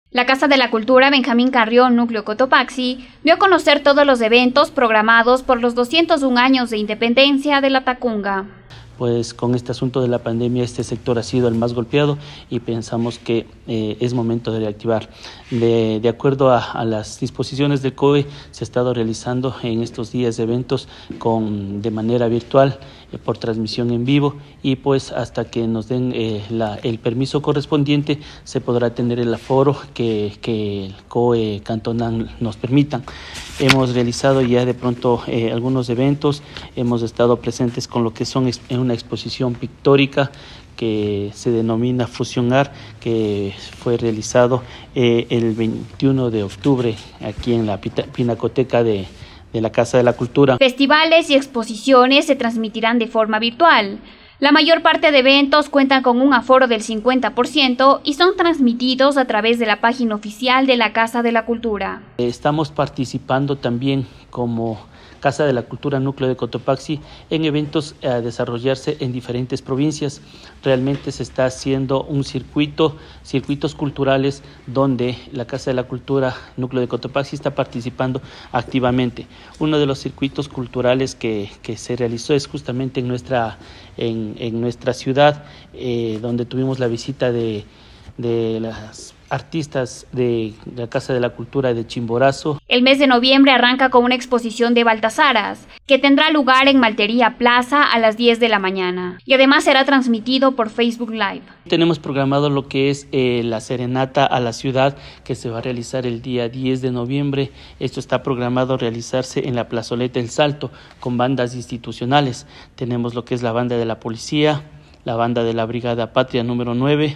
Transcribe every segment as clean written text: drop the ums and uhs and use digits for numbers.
La Casa de la Cultura Benjamín Carrión, Núcleo Cotopaxi, dio a conocer todos los eventos programados por los 201 años de independencia de la Tacunga. Pues con este asunto de la pandemia este sector ha sido el más golpeado y pensamos que es momento de reactivar. De acuerdo a las disposiciones del COE, se ha estado realizando en estos días eventos de manera virtual, por transmisión en vivo, y pues hasta que nos den el permiso correspondiente se podrá tener el aforo que el COE cantonal nos permitan. Hemos realizado ya de pronto algunos eventos, hemos estado presentes con lo que son una exposición pictórica que se denomina Fusionar, que fue realizado el 21 de octubre aquí en la Pinacoteca de la Casa de la Cultura. Festivales y exposiciones se transmitirán de forma virtual. La mayor parte de eventos cuentan con un aforo del 50% y son transmitidos a través de la página oficial de la Casa de la Cultura. Estamos participando también como Casa de la Cultura Núcleo de Cotopaxi en eventos a desarrollarse en diferentes provincias. Realmente se está haciendo un circuitos culturales donde la Casa de la Cultura Núcleo de Cotopaxi está participando activamente. Uno de los circuitos culturales que se realizó es justamente en nuestra ciudad, donde tuvimos la visita de las artistas de la Casa de la Cultura de Chimborazo. El mes de noviembre arranca con una exposición de Baltasaras, que tendrá lugar en Maltería Plaza a las 10 de la mañana, y además será transmitido por Facebook Live. Tenemos programado lo que es la serenata a la ciudad, que se va a realizar el día 10 de noviembre. Esto está programado realizarse en la plazoleta El Salto, con bandas institucionales. Tenemos lo que es la banda de la policía, la banda de la Brigada Patria número 9,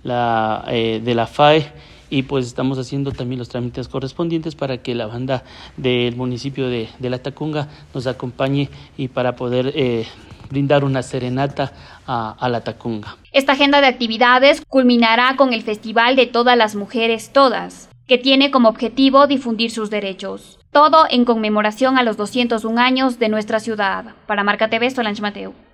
de la FAE, y pues estamos haciendo también los trámites correspondientes para que la banda del municipio de la Tacunga nos acompañe y para poder brindar una serenata a la Tacunga. Esta agenda de actividades culminará con el Festival de Todas las Mujeres Todas, que tiene como objetivo difundir sus derechos. Todo en conmemoración a los 201 años de nuestra ciudad. Para Marca TV, Solange Mateo.